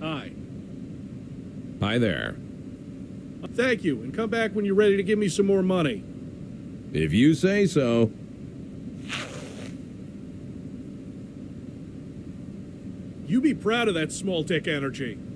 Hi. Hi there. Thank you, and come back when you're ready to give me some more money. If you say so. You be proud of that small dick energy.